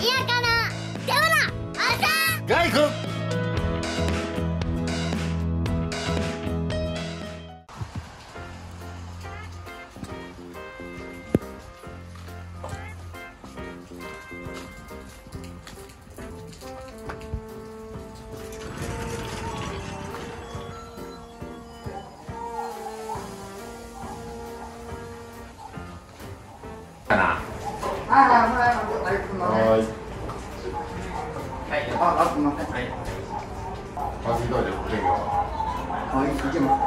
嫌かな。でもな、朝ガイ君。かな。はい。 あ、すみません。 まず一人で振ってみよう。 はい、行きます。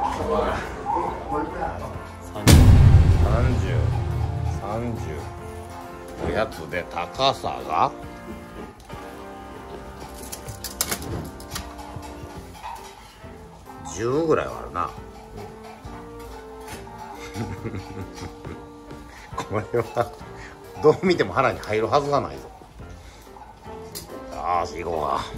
30。おやつで高さが10ぐらいはあるな。これはどう見ても腹に入るはずがないぞ。よし行こうか。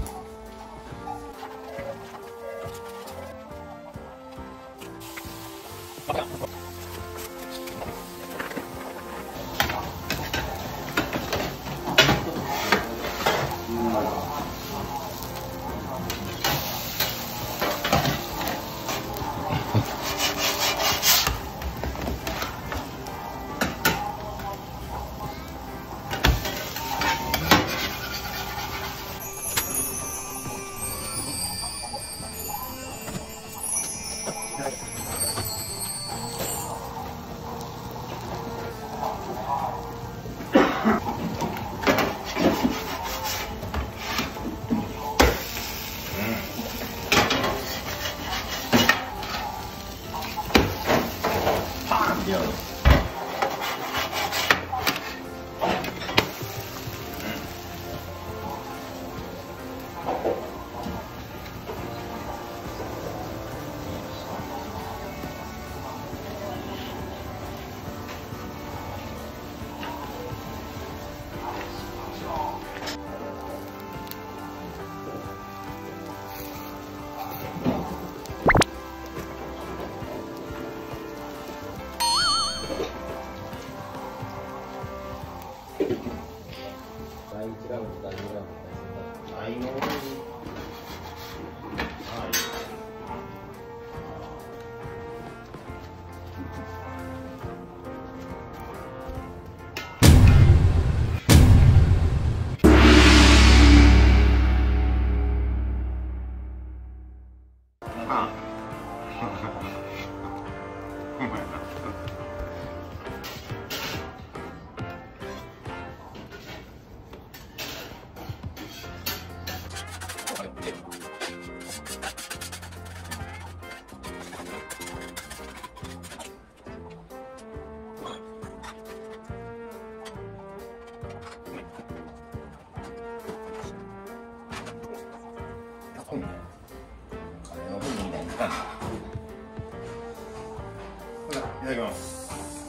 いただきます。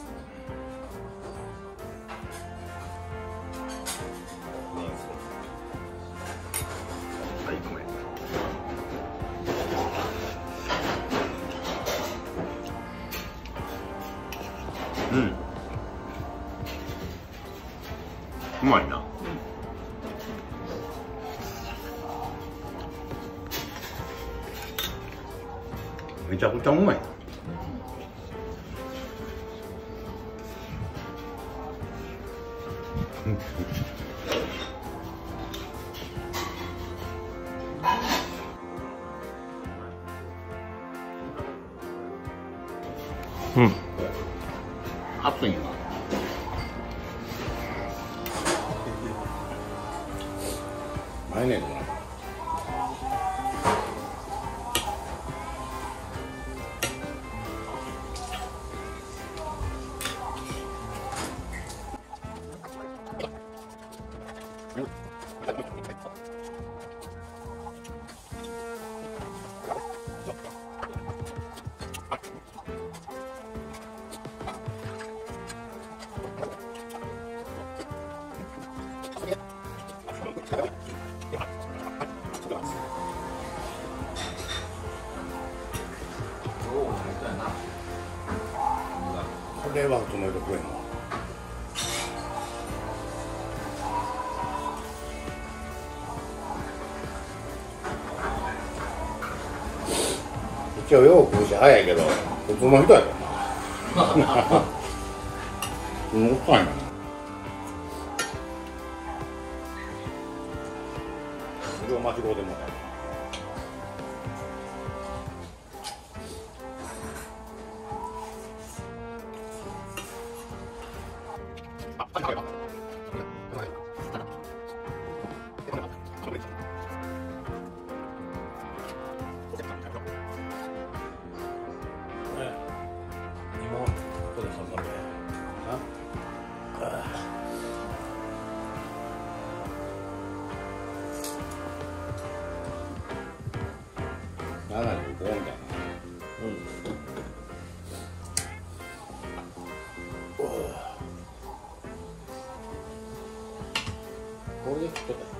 はい、ごめん。うん。うまいな。めちゃくちゃうまいな。うん。熱いな。マヨネーズだ。これは止めとくやな。 一応よう食うし早いけど普通の人やからなもったいないそれを間違うてもね75みたいな。これでちょっと。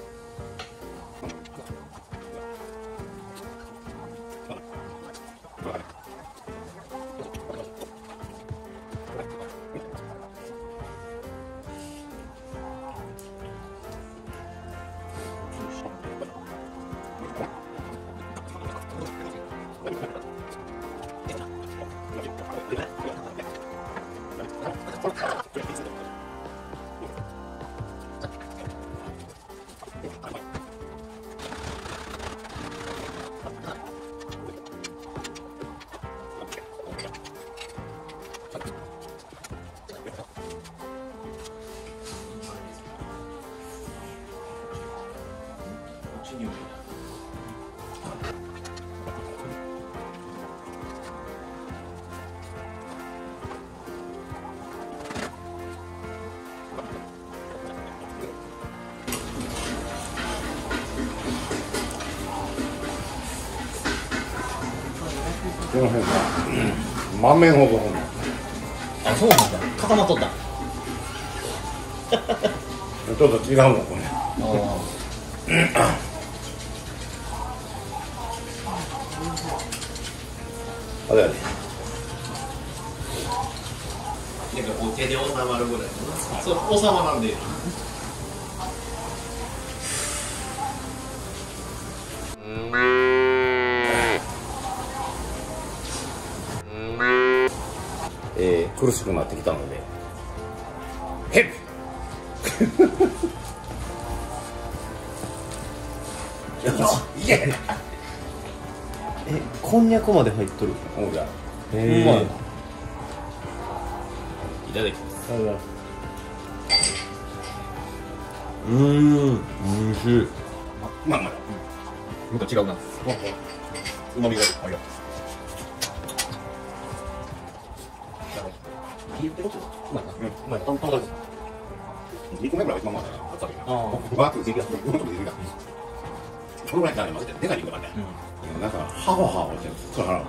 この辺が満面ほどほんのあ、そうなんだ。固まっとった。 ちょっと違うもんこれあれやでなんかこう手で収まるぐらいのな。そう収まらんで。 苦しくなってきたのでヘッいけこんにゃくまで入っとる。 ほうじゃうまい。 いただきます。 おいしい。 まあまあなんか違うな。うまみがあるよ。 うまいなうまいトントンだ2個目ぐらいは一番うまいなバーッとできるやつもっとできるやつそのぐらいじゃありますけどでかい肉がねなんかハホハホしてそれ腹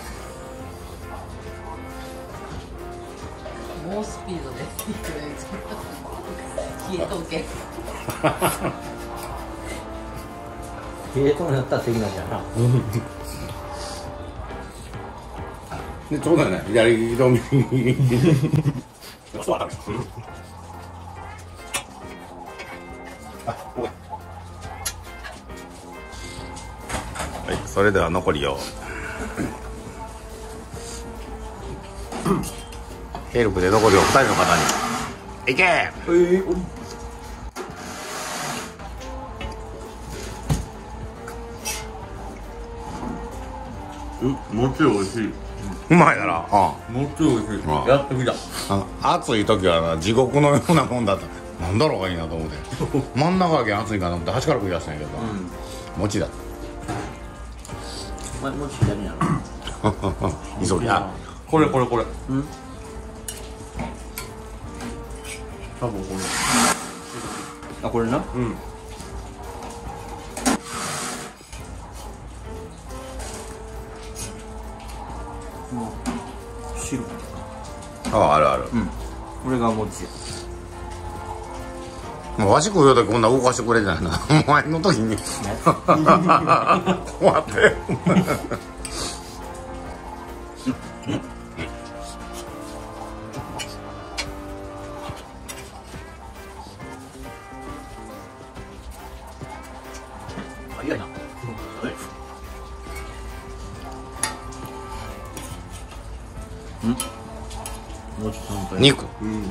猛スピードで消えとけ。 冷えとんやったらできないじゃんな。 でちょうどね左と右そうわかるはい、それでは残りをヘルプで残りを2人の方にいけもっちり美味しい。 うまいだろもっちり美味しい。 あやってみた。 暑い時はな地獄のようなもんだったなんだろうがいいなと思って真ん中だけ暑いかなと思って端から食い出したんやけど餅だお前もっち左にある。 急ぎやこれ。うん。多分これ。あ、これな。うん。汁。 あるあるこれが餅。 もうわし食うよとこんな動かしてくれじゃないなお前の時に終わってあ、いやな。 もうちょっと本当に肉うん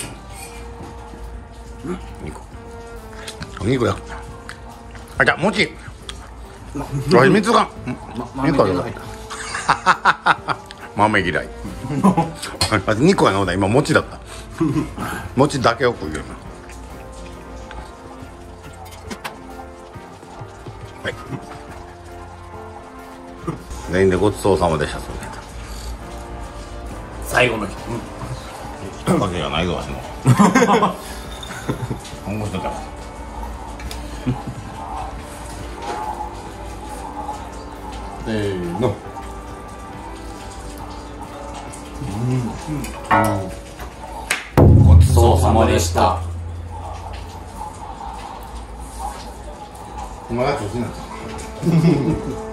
肉やあ、じゃあ餅おい蜜が豆が入った豆嫌いあ肉はのだ今餅だった餅だけを食うよはい全員でごちそうさまでした。それ最後の日一かけがないぞわしの面白かったせーのごちそうさまでしたお前が調子になった